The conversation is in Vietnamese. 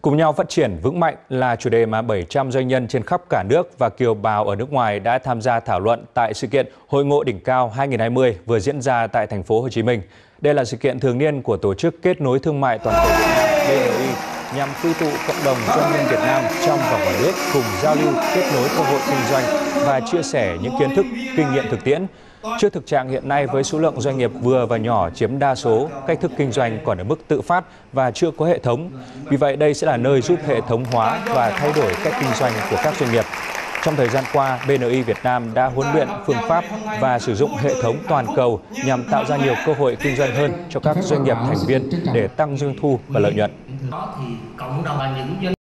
Cùng nhau phát triển vững mạnh là chủ đề mà 700 doanh nhân trên khắp cả nước và kiều bào ở nước ngoài đã tham gia thảo luận tại sự kiện Hội ngộ đỉnh cao 2020 vừa diễn ra tại thành phố Hồ Chí Minh. Đây là sự kiện thường niên của Tổ chức Kết nối Thương mại Toàn cầu Việt Nam BNI nhằm quy tụ cộng đồng doanh nhân Việt Nam trong và ngoài nước cùng giao lưu, kết nối cơ hội kinh doanh và chia sẻ những kiến thức, kinh nghiệm thực tiễn. Trước thực trạng hiện nay với số lượng doanh nghiệp vừa và nhỏ chiếm đa số, cách thức kinh doanh còn ở mức tự phát và chưa có hệ thống. Vì vậy, đây sẽ là nơi giúp hệ thống hóa và thay đổi cách kinh doanh của các doanh nghiệp. Trong thời gian qua, BNI Việt Nam đã huấn luyện phương pháp và sử dụng hệ thống toàn cầu nhằm tạo ra nhiều cơ hội kinh doanh hơn cho các doanh nghiệp thành viên để tăng doanh thu và lợi nhuận.